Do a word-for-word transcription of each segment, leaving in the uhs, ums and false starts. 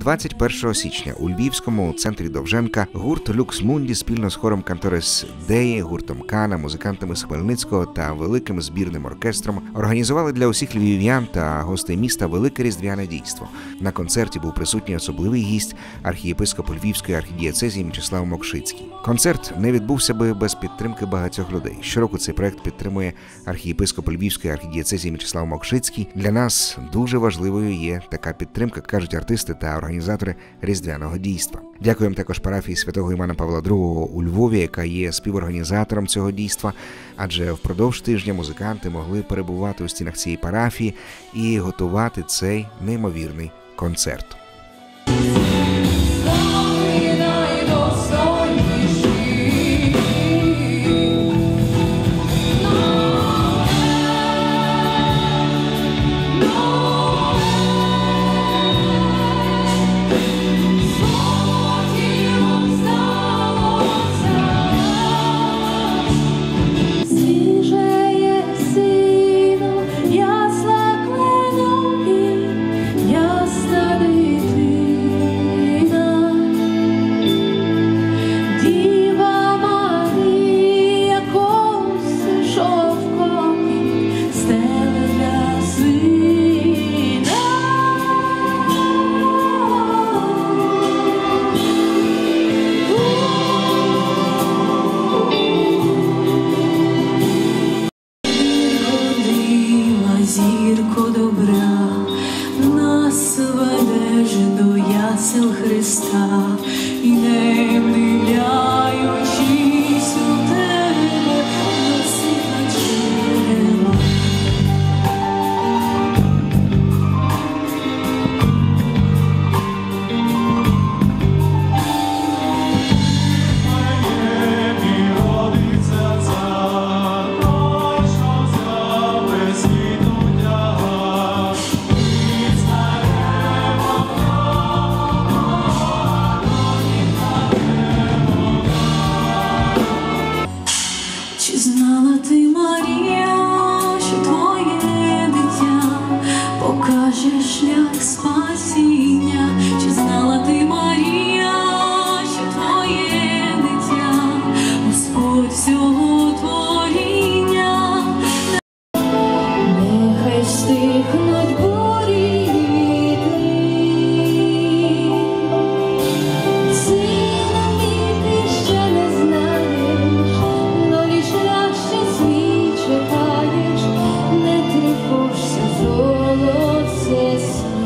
двадцять першого січня у Львівському центрі Довженка гурт «Люкс Мунді» спільно з хором Кантores Dei, гуртом Кана, музикантами з Хмельницького та великим збірним оркестром організували для усіх львів'ян та гостей міста велике різдвяне дійство. На концерті був присутній особливий гість – архієпископ Львівської архідієцезії Мічеслав Мокшицький. Концерт не відбувся би без підтримки багатьох людей. Щороку цей проект підтримує архієпископ Львівської архідієцезії Мічеслав Мокшицький. Для нас дуже важливою є така підтримка, кажуть артисти та організатори різдвяного дійства. Дякуємо також парафії святого Івана Павла другого у Львові, яка є співорганізатором цього дійства, адже впродовж тижня музиканти могли перебувати у стінах цієї парафії і готувати цей неймовірний концерт. Зірко добра, нас ведеш до ясел Христа, і не вдивляючись у тебе, носила джерела. Чи знала ти, Марія, що твоє дитя покаже шлях спасіння? Чи знала ти, Марія, що твоє дитя Господь всього творіння? Нехай стихнуть бурі й вітри, сина мій, ти ще не знаєш, чекаєш, не тривожся, золоце.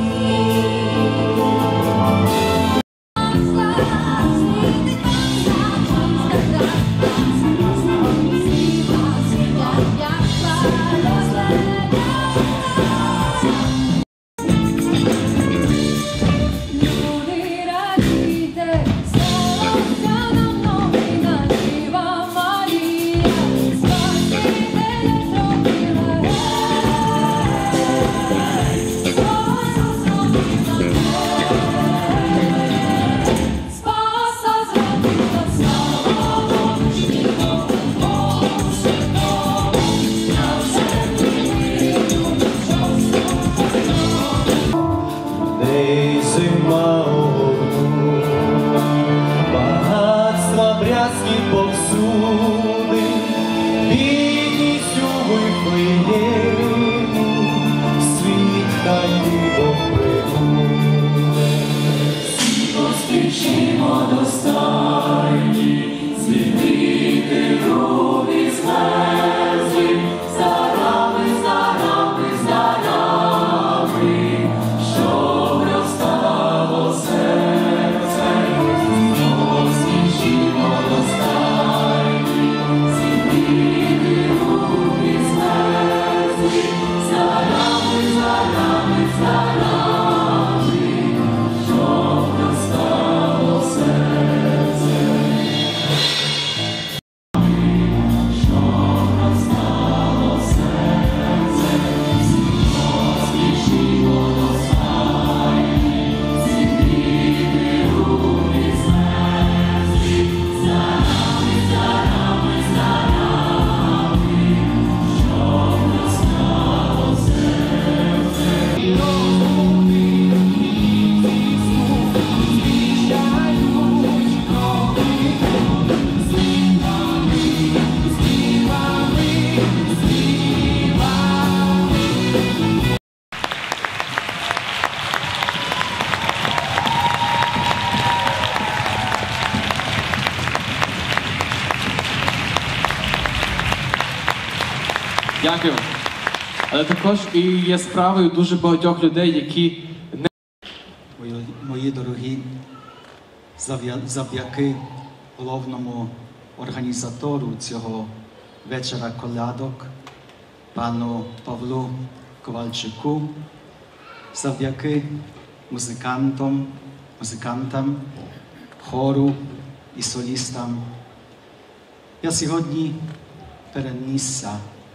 Дякую. Але також і є справою дуже багатьох людей, які не Мої, мої дорогі, зав'я- завдяки головному організатору цього вечора колядок, пану Павлу Ковальчуку, завдяки музикантам, музикантам, хору і солістам, я сьогодні перенісся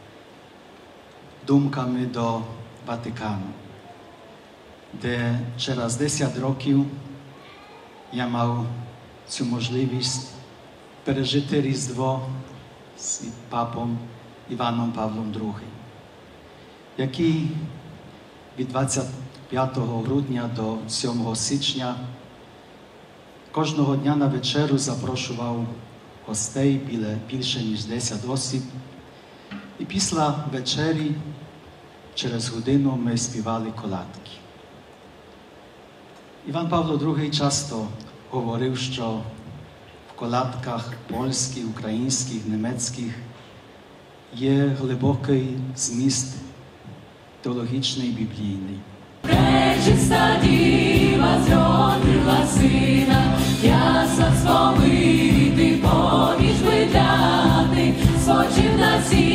думками до Ватикану, де через десять років я мав цю можливість пережити Різдво з папом Іваном Павлом другим, який від двадцять п'ятого грудня до сьомого січня кожного дня на вечерю запрошував гостей біле більше ніж десять осіб. І після вечері через годину ми співали колядки. Іван Павло другий часто говорив, що в колядках польських, українських, німецьких є глибокий зміст теологічний, біблійний. Пречиста діва зродила сина, ясла сповити, поміж видати, сочив на сі.